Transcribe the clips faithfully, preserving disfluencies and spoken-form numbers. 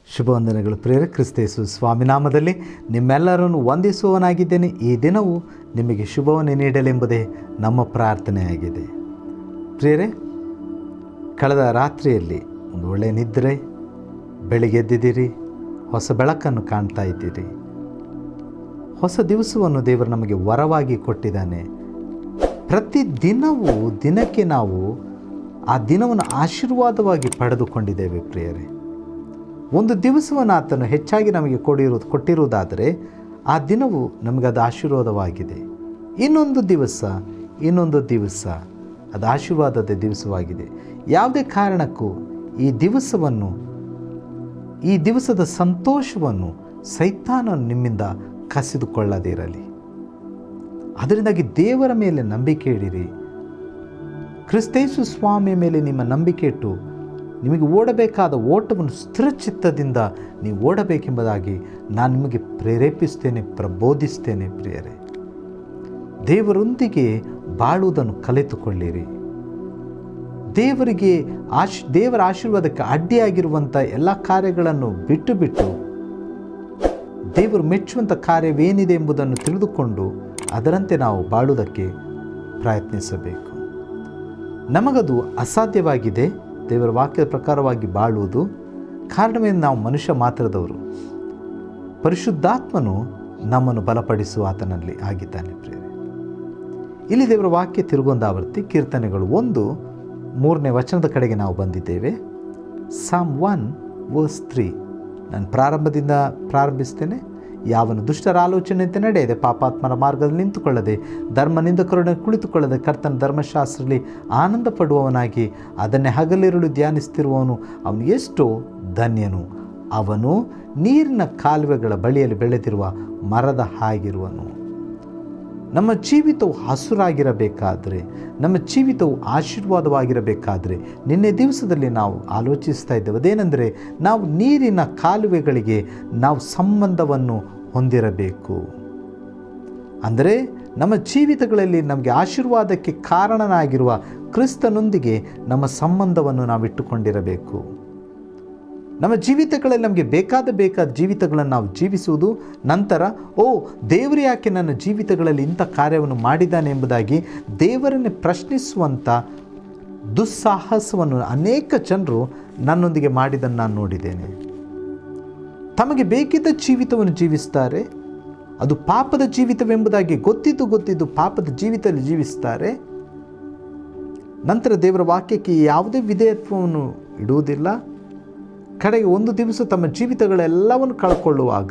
ಶುಭವಂದನೆಗಳು ಪ್ರಿಯರೇ, ಕ್ರಿಸ್ತ ಯೇಸು ಸ್ವಾಮಿನಾಮದಲ್ಲಿ ನಿಮ್ಮೆಲ್ಲರನ್ನು ವಂದಿಸುವವನಾಗಿದ್ದೇನೆ. ಈ ದಿನವೂ ನಿಮಗೆ ಶುಭವನ್ನು ನೀಡಲೆಂಬುದೇ ನಮ್ಮ ಪ್ರಾರ್ಥನೆಯಾಗಿದೆ. ಪ್ರಿಯರೇ, ಕಳೆದ ರಾತ್ರಿಯಲ್ಲಿ ಒಂದು ಒಳ್ಳೆಯ ನಿದ್ರೆ, ಬೆಳಿಗ್ಗೆ ಎದ್ದಿದ್ದೀರಿ, ಹೊಸ ಬೆಳಕನ್ನು ಕಾಣ್ತಾ ಇದ್ದೀರಿ. ಹೊಸ ದಿವಸವನ್ನು ದೇವರು ನಮಗೆ ವರವಾಗಿ ಕೊಟ್ಟಿದ್ದಾನೆ. ಪ್ರತಿ ದಿನವೂ ದಿನಕ್ಕೆ ನಾವು ಆ ದಿನವನ್ನು ಆಶೀರ್ವಾದವಾಗಿ ಪಡೆದುಕೊಂಡಿದ್ದೇವೆ. ಪ್ರಿಯರೇ, ಒಂದು ದಿವಸವನ್ನು ಆತನು ಹೆಚ್ಚಾಗಿ ನಮಗೆ ಕೊಡಿರುವುದು ಕೊಟ್ಟಿರುವುದಾದರೆ ಆ ದಿನವು ನಮಗದು ಆಶೀರ್ವಾದವಾಗಿದೆ. ಇನ್ನೊಂದು ದಿವಸ ಇನ್ನೊಂದು ದಿವಸ ಅದು ಆಶೀರ್ವಾದದ ದಿವಸವಾಗಿದೆ. ಯಾವುದೇ ಕಾರಣಕ್ಕೂ ಈ ದಿವಸವನ್ನು ಈ ದಿವಸದ ಸಂತೋಷವನ್ನು ಸೈತಾನನು ನಿಮ್ಮಿಂದ ಕಸಿದುಕೊಳ್ಳದಿರಲಿ. ಅದರಿಂದಾಗಿ ದೇವರ ಮೇಲೆ ನಂಬಿಕೆ ಇಡಿರಿ. ಕ್ರಿಸ್ತೇಸು ಸ್ವಾಮಿಯ ಮೇಲೆ ನಿಮ್ಮ ನಂಬಿಕೆ ಇಟ್ಟು ನಿಮಗೆ ಓಡಬೇಕಾದ ಓಟವನ್ನು ಸ್ಥಿರಚಿತ್ತದಿಂದ ನೀವು ಓಡಬೇಕೆಂಬುದಾಗಿ ನಾನು ನಿಮಗೆ ಪ್ರೇರೇಪಿಸ್ತೇನೆ, ಪ್ರಬೋಧಿಸ್ತೇನೆ. ಪ್ರಿಯರೇ, ದೇವರೊಂದಿಗೆ ಬಾಳುವುದನ್ನು ಕಲಿತುಕೊಳ್ಳಿರಿ. ದೇವರಿಗೆ ಆಶ್ ದೇವರ ಆಶೀರ್ವಾದಕ್ಕೆ ಅಡ್ಡಿಯಾಗಿರುವಂಥ ಎಲ್ಲ ಕಾರ್ಯಗಳನ್ನು ಬಿಟ್ಟು ಬಿಟ್ಟು ದೇವರು ಮೆಚ್ಚುವಂಥ ಕಾರ್ಯವೇನಿದೆ ಎಂಬುದನ್ನು ತಿಳಿದುಕೊಂಡು ಅದರಂತೆ ನಾವು ಬಾಳುವುದಕ್ಕೆ ಪ್ರಯತ್ನಿಸಬೇಕು. ನಮಗದು ಅಸಾಧ್ಯವಾಗಿದೆ ದೇವರ ವಾಕ್ಯದ ಪ್ರಕಾರವಾಗಿ ಬಾಳುವುದು. ಕಾರಣವೇನು, ನಾವು ಮನುಷ್ಯ ಮಾತ್ರದವರು. ಪರಿಶುದ್ಧಾತ್ಮನು ನಮ್ಮನ್ನು ಬಲಪಡಿಸುವ ಆತನಲ್ಲಿ ಆಗಿದ್ದಾನೆ. ಪ್ರಿಯರೇ, ಇಲ್ಲಿ ದೇವರ ವಾಕ್ಯ ತಿರುಗೊಂದು ಆವೃತ್ತಿ ಕೀರ್ತನೆಗಳು ಒಂದು ಮೂರನೇ ವಚನದ ಕಡೆಗೆ ನಾವು ಬಂದಿದ್ದೇವೆ. ಸಾಮ್ ಒನ್ ವರ್ಸ್ ತ್ರೀ. ನಾನು ಪ್ರಾರಂಭದಿಂದ ಪ್ರಾರಂಭಿಸ್ತೇನೆ. ಯಾವನು ದುಷ್ಟರ ಆಲೋಚನೆಯಂತೆ ನಡೆಯದೆ, ಪಾಪಾತ್ಮರ ಮಾರ್ಗದಲ್ಲಿ ನಿಂತುಕೊಳ್ಳದೆ, ಧರ್ಮನಿಂದಕರೊಡನೆ ಕುಳಿತುಕೊಳ್ಳದೆ, ಕರ್ತನ ಧರ್ಮಶಾಸ್ತ್ರದಲ್ಲಿ ಆನಂದ ಪಡುವವನಾಗಿ ಅದನ್ನೇ ಹಗಲಿರುಳು ಧ್ಯಾನಿಸ್ತಿರುವವನು ಅವನು ಎಷ್ಟೋ ಧನ್ಯನು. ಅವನು ನೀರಿನ ಕಾಲುವೆಗಳ ಬಳಿಯಲ್ಲಿ ಬೆಳೆದಿರುವ ಮರದ ಹಾಗಿರುವನು. ನಮ್ಮ ಜೀವಿತವು ಹಸುರಾಗಿರಬೇಕಾದರೆ, ನಮ್ಮ ಜೀವಿತವು ಆಶೀರ್ವಾದವಾಗಿರಬೇಕಾದರೆ ನಿನ್ನೆ ದಿವಸದಲ್ಲಿ ನಾವು ಆಲೋಚಿಸ್ತಾ ಇದ್ದೇವೆ. ಅದೇನೆಂದರೆ, ನಾವು ನೀರಿನ ಕಾಲುವೆಗಳಿಗೆ ನಾವು ಸಂಬಂಧವನ್ನು ಹೊಂದಿರಬೇಕು. ಅಂದರೆ ನಮ್ಮ ಜೀವಿತಗಳಲ್ಲಿ ನಮಗೆ ಆಶೀರ್ವಾದಕ್ಕೆ ಕಾರಣನಾಗಿರುವ ಕ್ರಿಸ್ತನೊಂದಿಗೆ ನಮ್ಮ ಸಂಬಂಧವನ್ನು ನಾವು ಇಟ್ಟುಕೊಂಡಿರಬೇಕು. ನಮ್ಮ ಜೀವಿತಗಳಲ್ಲಿ ನಮಗೆ ಬೇಕಾದ ಬೇಕಾದ ಜೀವಿತಗಳನ್ನು ನಾವು ಜೀವಿಸುವುದು, ನಂತರ ಓ ದೇವರು ಯಾಕೆ ನನ್ನ ಜೀವಿತಗಳಲ್ಲಿ ಇಂಥ ಕಾರ್ಯವನ್ನು ಮಾಡಿದ್ದಾನೆ ಎಂಬುದಾಗಿ ದೇವರನ್ನೇ ಪ್ರಶ್ನಿಸುವಂಥ ದುಸ್ಸಾಹಸವನ್ನು ಅನೇಕ ಜನರು ನನ್ನೊಂದಿಗೆ ಮಾಡಿದ್ದನ್ನು ನಾನು ನೋಡಿದ್ದೇನೆ. ತಮಗೆ ಬೇಕಿದ್ದ ಜೀವಿತವನ್ನು ಜೀವಿಸ್ತಾರೆ. ಅದು ಪಾಪದ ಜೀವಿತವೆಂಬುದಾಗಿ ಗೊತ್ತಿದ್ದು ಗೊತ್ತಿದ್ದು ಪಾಪದ ಜೀವಿತದಲ್ಲಿ ಜೀವಿಸ್ತಾರೆ. ನಂತರ ದೇವರ ವಾಕ್ಯಕ್ಕೆ ಯಾವುದೇ ವಿಧೇಯತ್ವವನ್ನು ಇಡುವುದಿಲ್ಲ. ಕಡೆಗೆ ಒಂದು ದಿವಸ ತಮ್ಮ ಜೀವಿತಗಳೆಲ್ಲವನ್ನು ಕಳ್ಕೊಳ್ಳುವಾಗ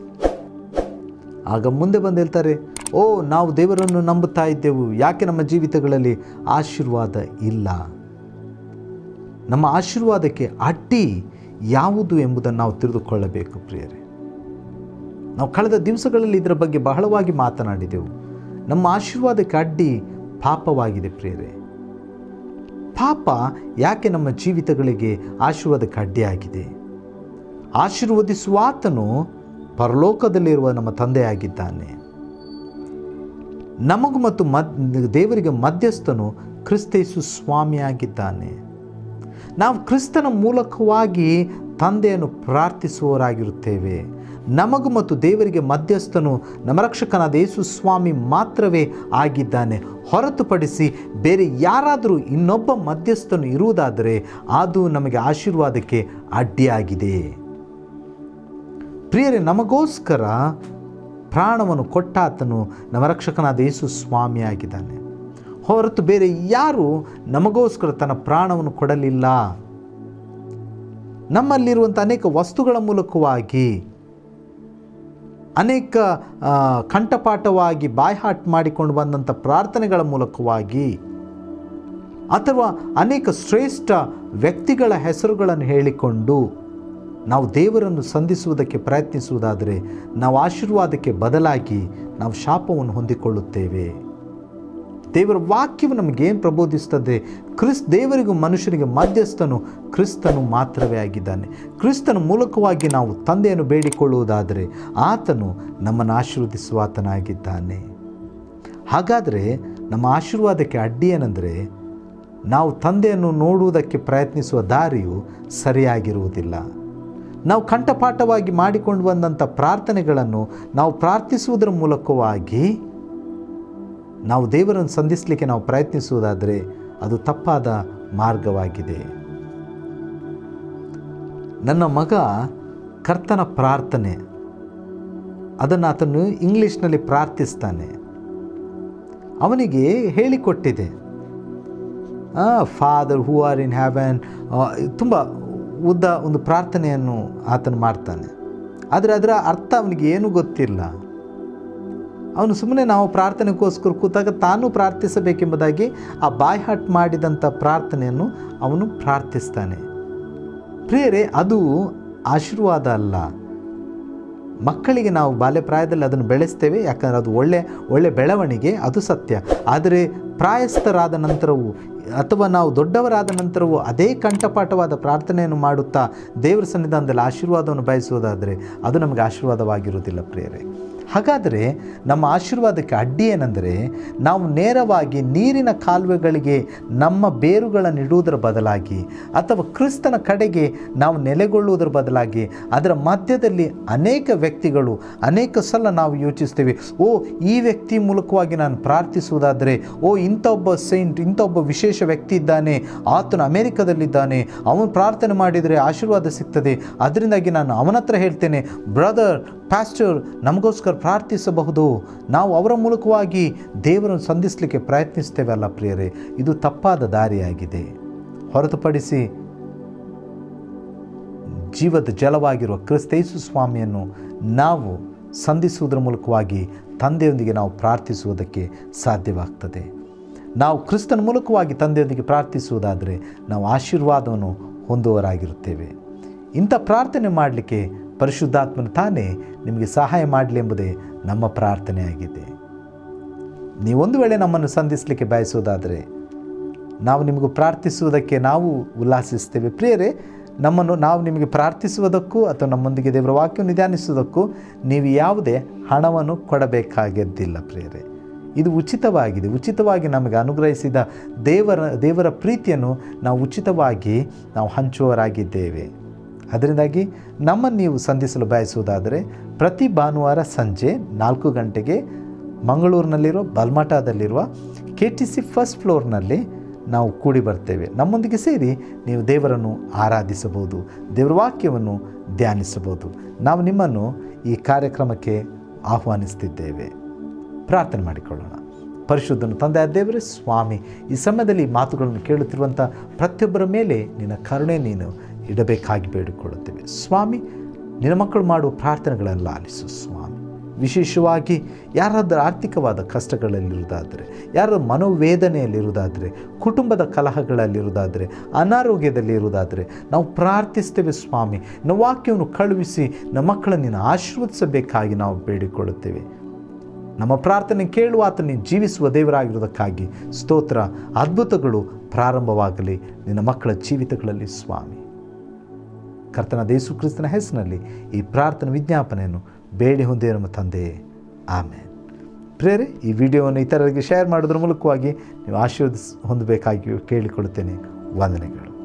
ಆಗ ಮುಂದೆ ಬಂದು ಹೇಳ್ತಾರೆ, ಓ ನಾವು ದೇವರನ್ನು ನಂಬುತ್ತಾ ಇದ್ದೆವು, ಯಾಕೆ ನಮ್ಮ ಜೀವಿತಗಳಲ್ಲಿ ಆಶೀರ್ವಾದ ಇಲ್ಲ? ನಮ್ಮ ಆಶೀರ್ವಾದಕ್ಕೆ ಅಡ್ಡಿ ಯಾವುದು ಎಂಬುದನ್ನು ನಾವು ತಿಳಿದುಕೊಳ್ಳಬೇಕು. ಪ್ರಿಯರೇ, ನಾವು ಕಳೆದ ದಿವಸಗಳಲ್ಲಿ ಇದರ ಬಗ್ಗೆ ಬಹಳವಾಗಿ ಮಾತನಾಡಿದೆವು. ನಮ್ಮ ಆಶೀರ್ವಾದಕ್ಕೆ ಅಡ್ಡಿ ಪಾಪವಾಗಿದೆ. ಪ್ರಿಯರೇ, ಪಾಪ ಯಾಕೆ ನಮ್ಮ ಜೀವಿತಗಳಿಗೆ ಆಶೀರ್ವಾದಕ್ಕೆ ಅಡ್ಡಿಯಾಗಿದೆ? ಆಶೀರ್ವದಿಸುವಾತನು ಪರಲೋಕದಲ್ಲಿರುವ ನಮ್ಮ ತಂದೆಯಾಗಿದ್ದಾನೆ. ನಮಗೂ ಮತ್ತು ಮದ್ ದೇವರಿಗೆ ಮಧ್ಯಸ್ಥನು ಕ್ರಿಸ್ತೇಸು ಸ್ವಾಮಿಯಾಗಿದ್ದಾನೆ. ನಾವು ಕ್ರಿಸ್ತನ ಮೂಲಕವಾಗಿ ತಂದೆಯನ್ನು ಪ್ರಾರ್ಥಿಸುವವರಾಗಿರುತ್ತೇವೆ. ನಮಗೂ ಮತ್ತು ದೇವರಿಗೆ ಮಧ್ಯಸ್ಥನು ನಮ್ಮ ರಕ್ಷಕನಾದ ಯೇಸು ಸ್ವಾಮಿ ಮಾತ್ರವೇ ಆಗಿದ್ದಾನೆ. ಹೊರತುಪಡಿಸಿ ಬೇರೆ ಯಾರಾದರೂ ಇನ್ನೊಬ್ಬ ಮಧ್ಯಸ್ಥನು ಇರುವುದಾದರೆ ಅದು ನಮಗೆ ಆಶೀರ್ವಾದಕ್ಕೆ ಅಡ್ಡಿಯಾಗಿದೆ. ಪ್ರಿಯರೇ, ನಮಗೋಸ್ಕರ ಪ್ರಾಣವನ್ನು ಕೊಟ್ಟಾತನು ನಮ್ಮ ರಕ್ಷಕನಾದ ಯೇಸು ಸ್ವಾಮಿ ಆಗಿದ್ದಾನೆ. ಹೊರತು ಬೇರೆ ಯಾರೂ ನಮಗೋಸ್ಕರ ತನ್ನ ಪ್ರಾಣವನ್ನು ಕೊಡಲಿಲ್ಲ. ನಮ್ಮಲ್ಲಿರುವಂಥ ಅನೇಕ ವಸ್ತುಗಳ ಮೂಲಕವಾಗಿ, ಅನೇಕ ಕಂಠಪಾಠವಾಗಿ ಬಾಯ್ಹಾಟ್ ಮಾಡಿಕೊಂಡು ಬಂದಂಥ ಪ್ರಾರ್ಥನೆಗಳ ಮೂಲಕವಾಗಿ, ಅಥವಾ ಅನೇಕ ಶ್ರೇಷ್ಠ ವ್ಯಕ್ತಿಗಳ ಹೆಸರುಗಳನ್ನು ಹೇಳಿಕೊಂಡು ನಾವು ದೇವರನ್ನು ಸಂಧಿಸುವುದಕ್ಕೆ ಪ್ರಯತ್ನಿಸುವುದಾದರೆ ನಾವು ಆಶೀರ್ವಾದಕ್ಕೆ ಬದಲಾಗಿ ನಾವು ಶಾಪವನ್ನು ಹೊಂದಿಕೊಳ್ಳುತ್ತೇವೆ. ದೇವರ ವಾಕ್ಯವು ನಮಗೇನು ಪ್ರಬೋಧಿಸ್ತದೆ? ಕ್ರಿಸ್ ದೇವರಿಗೂ ಮನುಷ್ಯನಿಗೆ ಮಧ್ಯಸ್ಥನು ಕ್ರಿಸ್ತನು ಮಾತ್ರವೇ ಆಗಿದ್ದಾನೆ. ಕ್ರಿಸ್ತನ ಮೂಲಕವಾಗಿ ನಾವು ತಂದೆಯನ್ನು ಬೇಡಿಕೊಳ್ಳುವುದಾದರೆ ಆತನು ನಮ್ಮನ್ನು ಆಶೀರ್ವದಿಸುವ ಆತನಾಗಿದ್ದಾನೆ. ಹಾಗಾದರೆ ನಮ್ಮ ಆಶೀರ್ವಾದಕ್ಕೆ ಅಡ್ಡಿ ಏನೆಂದರೆ, ನಾವು ತಂದೆಯನ್ನು ನೋಡುವುದಕ್ಕೆ ಪ್ರಯತ್ನಿಸುವ ದಾರಿಯು ಸರಿಯಾಗಿರುವುದಿಲ್ಲ. ನಾವು ಕಂಠಪಾಠವಾಗಿ ಮಾಡಿಕೊಂಡು ಬಂದಂಥ ಪ್ರಾರ್ಥನೆಗಳನ್ನು ನಾವು ಪ್ರಾರ್ಥಿಸುವುದರ ಮೂಲಕವಾಗಿ ನಾವು ದೇವರನ್ನು ಸಂಧಿಸಲಿಕ್ಕೆ ನಾವು ಪ್ರಯತ್ನಿಸುವುದಾದರೆ ಅದು ತಪ್ಪಾದ ಮಾರ್ಗವಾಗಿದೆ. ನನ್ನ ಮಗ ಕರ್ತನ ಪ್ರಾರ್ಥನೆ ಅದನ್ನು ಆತನು ಇಂಗ್ಲೀಷ್ನಲ್ಲಿ ಪ್ರಾರ್ಥಿಸ್ತಾನೆ. ಅವನಿಗೆ ಹೇಳಿಕೊಟ್ಟಿದೆ, father who are in heaven, ತುಂಬ ಉದ್ದ ಒಂದು ಪ್ರಾರ್ಥನೆಯನ್ನು ಆತನು ಮಾಡ್ತಾನೆ. ಆದರೆ ಅದರ ಅರ್ಥ ಅವನಿಗೆ ಏನೂ ಗೊತ್ತಿಲ್ಲ. ಅವನು ಸುಮ್ಮನೆ ನಾವು ಪ್ರಾರ್ಥನೆಗೋಸ್ಕರ ಕೂತಾಗ ತಾನು ಪ್ರಾರ್ಥಿಸಬೇಕೆಂಬುದಾಗಿ ಆ ಬಾಯ್ಹಾಟ್ ಮಾಡಿದಂಥ ಪ್ರಾರ್ಥನೆಯನ್ನು ಅವನು ಪ್ರಾರ್ಥಿಸ್ತಾನೆ. ಪ್ರಿಯರೇ, ಅದು ಆಶೀರ್ವಾದ ಅಲ್ಲ. ಮಕ್ಕಳಿಗೆ ನಾವು ಬಾಲ್ಯ ಪ್ರಾಯದಲ್ಲಿ ಅದನ್ನು ಬೆಳೆಸ್ತೇವೆ, ಯಾಕಂದರೆ ಅದು ಒಳ್ಳೆ ಒಳ್ಳೆ ಬೆಳವಣಿಗೆ, ಅದು ಸತ್ಯ. ಆದರೆ ಪ್ರಾಯಸ್ಥರಾದ ನಂತರವೂ ಅಥವಾ ನಾವು ದೊಡ್ಡವರಾದ ನಂತರವೂ ಅದೇ ಕಂಠಪಾಠವಾದ ಪ್ರಾರ್ಥನೆಯನ್ನು ಮಾಡುತ್ತಾ ದೇವರ ಸನ್ನಿಧಾನದಲ್ಲಿ ಆಶೀರ್ವಾದವನ್ನು ಬಯಸುವುದಾದರೆ ಅದು ನಮಗೆ ಆಶೀರ್ವಾದವಾಗಿರುವುದಿಲ್ಲ ಪ್ರಿಯರೇ. ಹಾಗಾದರೆ ನಮ್ಮ ಆಶೀರ್ವಾದಕ್ಕೆ ಅಡ್ಡಿ ಏನೆಂದರೆ, ನಾವು ನೇರವಾಗಿ ನೀರಿನ ಕಾಲುವೆಗಳಿಗೆ ನಮ್ಮ ಬೇರುಗಳನ್ನು ಇಡುವುದರ ಬದಲಾಗಿ ಅಥವಾ ಕ್ರಿಸ್ತನ ಕಡೆಗೆ ನಾವು ನೆಲೆಗೊಳ್ಳುವುದರ ಬದಲಾಗಿ ಅದರ ಮಧ್ಯದಲ್ಲಿ ಅನೇಕ ವ್ಯಕ್ತಿಗಳು ಅನೇಕ ಸಲ ನಾವು ಯೋಚಿಸ್ತೇವೆ, ಓ ಈ ವ್ಯಕ್ತಿ ಮೂಲಕವಾಗಿ ನಾನು ಪ್ರಾರ್ಥಿಸುವುದಾದರೆ, ಓ ಇಂಥ ಒಬ್ಬ ಸೈಂಟ್, ಇಂಥ ಒಬ್ಬ ವಿಶೇಷ ವ್ಯಕ್ತಿ ಇದ್ದಾನೆ, ಆತನು ಅಮೆರಿಕದಲ್ಲಿದ್ದಾನೆ, ಅವನು ಪ್ರಾರ್ಥನೆ ಮಾಡಿದರೆ ಆಶೀರ್ವಾದ ಸಿಗ್ತದೆ, ಅದರಿಂದಾಗಿ ನಾನು ಅವನ ಹತ್ರ ಹೇಳ್ತೇನೆ, ಬ್ರದರ್ ಪ್ಯಾಸ್ಟರ್ ನಮಗೋಸ್ಕರ ಪ್ರಾರ್ಥಿಸಬಹುದು, ನಾವು ಅವರ ಮೂಲಕವಾಗಿ ದೇವರನ್ನು ಸಂಧಿಸಲಿಕ್ಕೆ ಪ್ರಯತ್ನಿಸ್ತೇವೆ. ಅಲ್ಲ ಪ್ರಿಯರೇ, ಇದು ತಪ್ಪಾದ ದಾರಿಯಾಗಿದೆ. ಹೊರತುಪಡಿಸಿ ಜೀವದ ಜಲವಾಗಿರುವ ಕ್ರಿಸ್ತೇಸು ಸ್ವಾಮಿಯನ್ನು ನಾವು ಸಂಧಿಸುವುದರ ಮೂಲಕವಾಗಿ ತಂದೆಯೊಂದಿಗೆ ನಾವು ಪ್ರಾರ್ಥಿಸುವುದಕ್ಕೆ ಸಾಧ್ಯವಾಗ್ತದೆ. ನಾವು ಕ್ರಿಸ್ತನ ಮೂಲಕವಾಗಿ ತಂದೆಯೊಂದಿಗೆ ಪ್ರಾರ್ಥಿಸುವುದಾದರೆ ನಾವು ಆಶೀರ್ವಾದವನ್ನು ಹೊಂದುವರಾಗಿರುತ್ತೇವೆ. ಇಂಥ ಪ್ರಾರ್ಥನೆ ಮಾಡಲಿಕ್ಕೆ ಪರಿಶುದ್ಧಾತ್ಮನು ತಾನೇ ನಿಮಗೆ ಸಹಾಯ ಮಾಡಲಿ ಎಂಬುದೇ ನಮ್ಮ ಪ್ರಾರ್ಥನೆಯಾಗಿದೆ. ನೀವೊಂದು ವೇಳೆ ನಮ್ಮನ್ನು ಸಂಧಿಸಲಿಕ್ಕೆ ಬಯಸುವುದಾದರೆ ನಾವು ನಿಮಗೆ ಪ್ರಾರ್ಥಿಸುವುದಕ್ಕೆ ನಾವು ಉಲ್ಲಾಸಿಸ್ತೇವೆ. ಪ್ರಿಯರೇ, ನಮ್ಮನ್ನು ನಾವು ನಿಮಗೆ ಪ್ರಾರ್ಥಿಸುವುದಕ್ಕೂ ಅಥವಾ ನಮ್ಮೊಂದಿಗೆ ದೇವರ ವಾಕ್ಯವನ್ನು ನಿಧಾನಿಸುವುದಕ್ಕೂ ನೀವು ಯಾವುದೇ ಹಣವನ್ನು ಕೊಡಬೇಕಾಗಿದ್ದಿಲ್ಲ ಪ್ರಿಯರೇ. ಇದು ಉಚಿತವಾಗಿದೆ. ಉಚಿತವಾಗಿ ನಮಗೆ ಅನುಗ್ರಹಿಸಿದ ದೇವರ ದೇವರ ಪ್ರೀತಿಯನ್ನು ನಾವು ಉಚಿತವಾಗಿ ನಾವು ಹಂಚುವವರಾಗಿದ್ದೇವೆ. ಅದರಿಂದಾಗಿ ನಮ್ಮನ್ನು ನೀವು ಸಂಧಿಸಲು ಬಯಸುವುದಾದರೆ ಪ್ರತಿ ಭಾನುವಾರ ಸಂಜೆ ನಾಲ್ಕು ಗಂಟೆಗೆ ಮಂಗಳೂರಿನಲ್ಲಿರುವ ಬಲ್ಮಠದಲ್ಲಿರುವ ಕೆ ಟಿ ಸಿ ಫಸ್ಟ್ ಫ್ಲೋರ್ನಲ್ಲಿ ನಾವು ಕೂಡಿ ಬರ್ತೇವೆ. ನಮ್ಮೊಂದಿಗೆ ಸೇರಿ ನೀವು ದೇವರನ್ನು ಆರಾಧಿಸಬಹುದು, ದೇವರ ವಾಕ್ಯವನ್ನು ಧ್ಯಾನಿಸಬಹುದು. ನಾವು ನಿಮ್ಮನ್ನು ಈ ಕಾರ್ಯಕ್ರಮಕ್ಕೆ ಆಹ್ವಾನಿಸ್ತಿದ್ದೇವೆ. ಪ್ರಾರ್ಥನೆ ಮಾಡಿಕೊಳ್ಳೋಣ. ಪರಿಶುದ್ಧನು ತಂದೆಯಾದ ದೇವರೇ, ಸ್ವಾಮಿ, ಈ ಸಮಯದಲ್ಲಿ ಈ ಮಾತುಗಳನ್ನು ಕೇಳುತ್ತಿರುವಂಥ ಪ್ರತಿಯೊಬ್ಬರ ಮೇಲೆ ನಿನ್ನ ಕರುಣೆ ನೀನು ಇಡಬೇಕಾಗಿ ಬೇಡಿಕೊಳ್ಳುತ್ತೇವೆ. ಸ್ವಾಮಿ, ನಿನ್ನ ಮಕ್ಕಳು ಮಾಡುವ ಪ್ರಾರ್ಥನೆಗಳನ್ನು ಆಲಿಸು ಸ್ವಾಮಿ. ವಿಶೇಷವಾಗಿ ಯಾರಾದರೂ ಆರ್ಥಿಕವಾದ ಕಷ್ಟಗಳಲ್ಲಿರುವುದಾದರೆ, ಯಾರಾದರೂ ಮನೋವೇದನೆಯಲ್ಲಿರುವುದಾದರೆ, ಕುಟುಂಬದ ಕಲಹಗಳಲ್ಲಿರುವುದಾದರೆ, ಅನಾರೋಗ್ಯದಲ್ಲಿ ಇರುವುದಾದರೆ ನಾವು ಪ್ರಾರ್ಥಿಸ್ತೇವೆ ಸ್ವಾಮಿ. ನಮ್ಮ ವಾಕ್ಯವನ್ನು ಕಳುಹಿಸಿ ನಮ್ಮ ಮಕ್ಕಳನ್ನು ನೀನು ಆಶೀರ್ವದಿಸಬೇಕಾಗಿ ನಾವು ಬೇಡಿಕೊಳ್ಳುತ್ತೇವೆ. ನಮ್ಮ ಪ್ರಾರ್ಥನೆ ಕೇಳುವ ಆತನ ಜೀವಿಸುವ ದೇವರಾಗಿರುವುದಕ್ಕಾಗಿ ಸ್ತೋತ್ರ. ಅದ್ಭುತಗಳು ಪ್ರಾರಂಭವಾಗಲಿ ನಿನ್ನ ಮಕ್ಕಳ ಜೀವಿತಗಳಲ್ಲಿ ಸ್ವಾಮಿ. ಕರ್ತನಾದ ಯೇಸು ಕ್ರಿಸ್ತನ ಹೆಸರಿನಲ್ಲಿ ಈ ಪ್ರಾರ್ಥನೆ ವಿಜ್ಞಾಪನೆಯನ್ನು ಬೇಡಿ ಹೊಂದೇ ನಮ್ಮ ತಂದೆಯೇ, ಆಮೇನ್. ಪ್ರಿಯರೇ, ಈ ವಿಡಿಯೋವನ್ನು ಇತರರಿಗೆ ಶೇರ್ ಮಾಡೋದ್ರ ಮೂಲಕವಾಗಿ ನೀವು ಆಶೀರ್ವಾದ ಹೊಂದಬೇಕಾಗಿ ಕೇಳಿಕೊಳ್ಳುತ್ತೇನೆ. ವಂದನೆಗಳು.